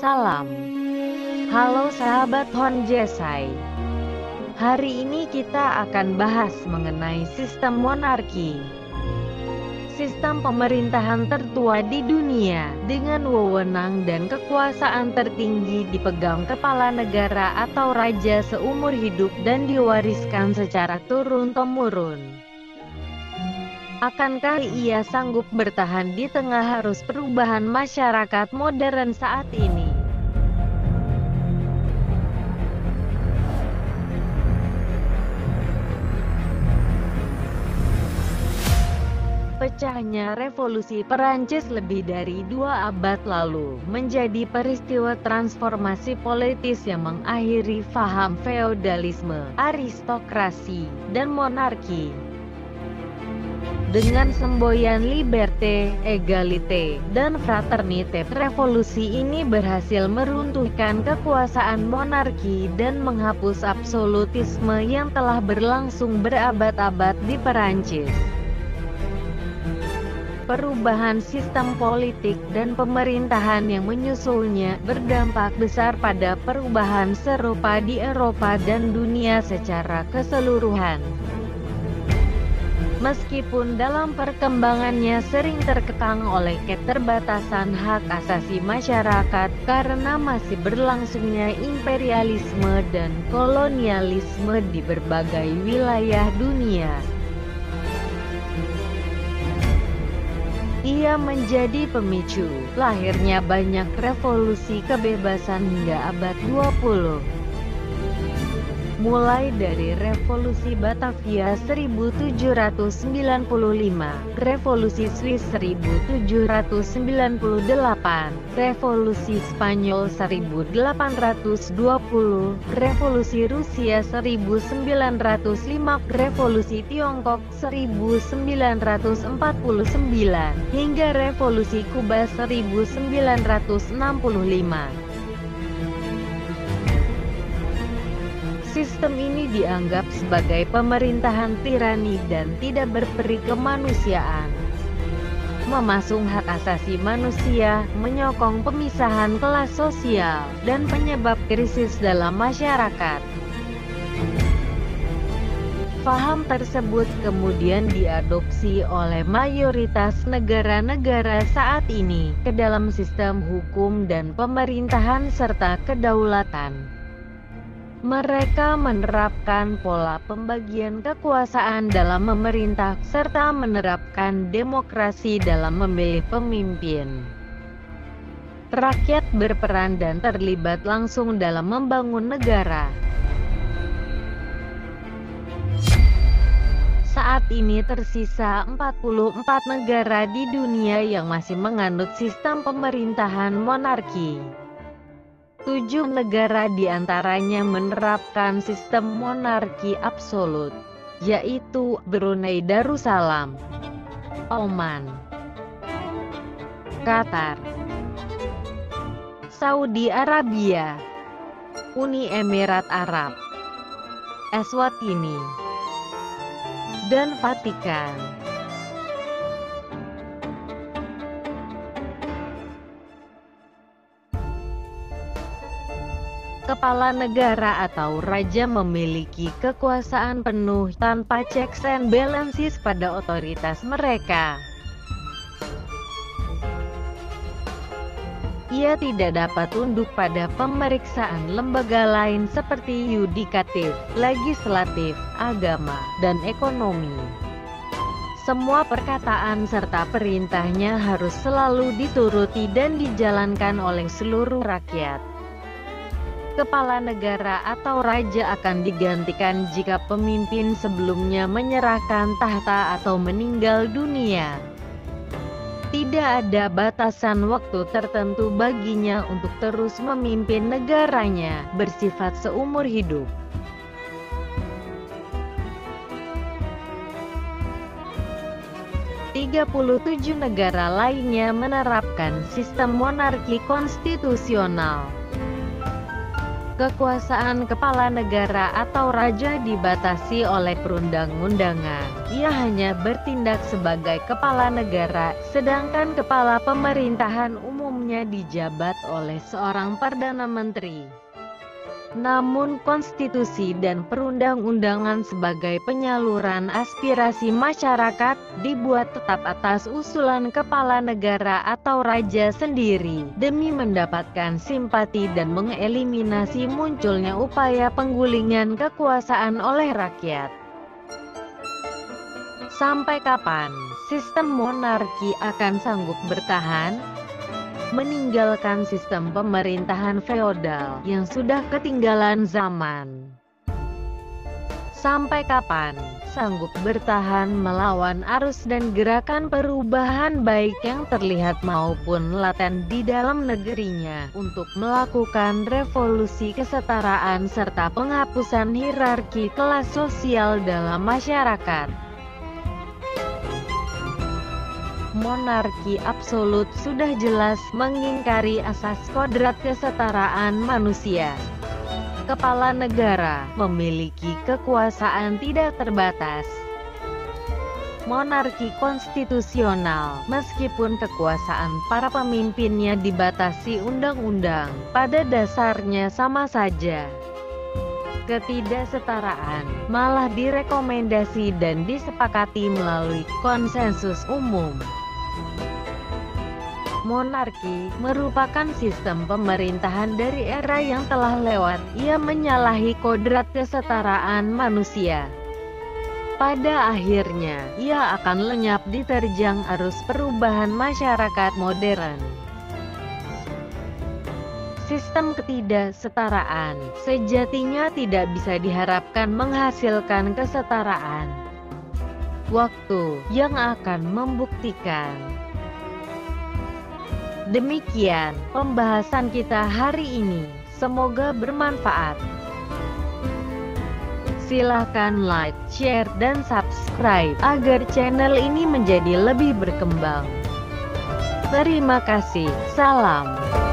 Salam. Halo sahabat Honjesai. Hari ini kita akan bahas mengenai sistem monarki. Sistem pemerintahan tertua di dunia, dengan wewenang dan kekuasaan tertinggi dipegang kepala negara atau raja seumur hidup dan diwariskan secara turun-temurun. Akankah ia sanggup bertahan di tengah arus perubahan masyarakat modern saat ini? Pecahnya revolusi Perancis lebih dari 2 abad lalu menjadi peristiwa transformasi politis yang mengakhiri paham feodalisme, aristokrasi, dan monarki. Dengan semboyan liberté, égalité, dan fraternité, revolusi ini berhasil meruntuhkan kekuasaan monarki dan menghapus absolutisme yang telah berlangsung berabad-abad di Perancis. Perubahan sistem politik dan pemerintahan yang menyusulnya berdampak besar pada perubahan serupa di Eropa dan dunia secara keseluruhan. Meskipun dalam perkembangannya sering terkekang oleh keterbatasan hak asasi masyarakat karena masih berlangsungnya imperialisme dan kolonialisme di berbagai wilayah dunia. Ia menjadi pemicu lahirnya banyak revolusi kebebasan hingga abad 20. Mulai dari Revolusi Batavia 1795, Revolusi Swiss 1798, Revolusi Spanyol 1820, Revolusi Rusia 1905, Revolusi Tiongkok 1949, hingga Revolusi Kuba 1965. Sistem ini dianggap sebagai pemerintahan tirani dan tidak berperi kemanusiaan. Memasung hak asasi manusia, menyokong pemisahan kelas sosial, dan penyebab krisis dalam masyarakat. Paham tersebut kemudian diadopsi oleh mayoritas negara-negara saat ini ke dalam sistem hukum dan pemerintahan serta kedaulatan. Mereka menerapkan pola pembagian kekuasaan dalam memerintah, serta menerapkan demokrasi dalam memilih pemimpin. Rakyat berperan dan terlibat langsung dalam membangun negara. Saat ini tersisa 44 negara di dunia yang masih menganut sistem pemerintahan monarki. 7 negara diantaranya menerapkan sistem monarki absolut, yaitu Brunei Darussalam, Oman, Qatar, Saudi Arabia, Uni Emirat Arab, Eswatini, dan Vatikan. Kepala negara atau raja memiliki kekuasaan penuh tanpa checks and balances pada otoritas mereka. Ia tidak dapat tunduk pada pemeriksaan lembaga lain seperti yudikatif, legislatif, agama, dan ekonomi. Semua perkataan serta perintahnya harus selalu dituruti dan dijalankan oleh seluruh rakyat. Kepala negara atau raja akan digantikan jika pemimpin sebelumnya menyerahkan tahta atau meninggal dunia. Tidak ada batasan waktu tertentu baginya untuk terus memimpin negaranya, bersifat seumur hidup. "37 negara lainnya menerapkan sistem monarki konstitusional. Kekuasaan kepala negara atau raja dibatasi oleh perundang-undangan. Ia hanya bertindak sebagai kepala negara, sedangkan kepala pemerintahan umumnya dijabat oleh seorang perdana menteri. Namun konstitusi dan perundang-undangan sebagai penyaluran aspirasi masyarakat, dibuat tetap atas usulan kepala negara atau raja sendiri, demi mendapatkan simpati dan mengeliminasi munculnya upaya penggulingan kekuasaan oleh rakyat. Sampai kapan sistem monarki akan sanggup bertahan? Meninggalkan sistem pemerintahan feodal yang sudah ketinggalan zaman. Sampai kapan sanggup bertahan melawan arus dan gerakan perubahan baik yang terlihat maupun laten di dalam negerinya untuk melakukan revolusi kesetaraan serta penghapusan hierarki kelas sosial dalam masyarakat? Monarki absolut sudah jelas mengingkari asas kodrat kesetaraan manusia. Kepala negara memiliki kekuasaan tidak terbatas. Monarki konstitusional, meskipun kekuasaan para pemimpinnya dibatasi undang-undang, pada dasarnya sama saja. Ketidaksetaraan malah direkomendasi dan disepakati melalui konsensus umum. Monarki merupakan sistem pemerintahan dari era yang telah lewat. Ia menyalahi kodrat kesetaraan manusia. Pada akhirnya, ia akan lenyap diterjang arus perubahan masyarakat modern. Sistem ketidaksetaraan sejatinya tidak bisa diharapkan menghasilkan kesetaraan. Waktu yang akan membuktikan. Demikian pembahasan kita hari ini, semoga bermanfaat. Silahkan like, share, dan subscribe, agar channel ini menjadi lebih berkembang. Terima kasih, salam.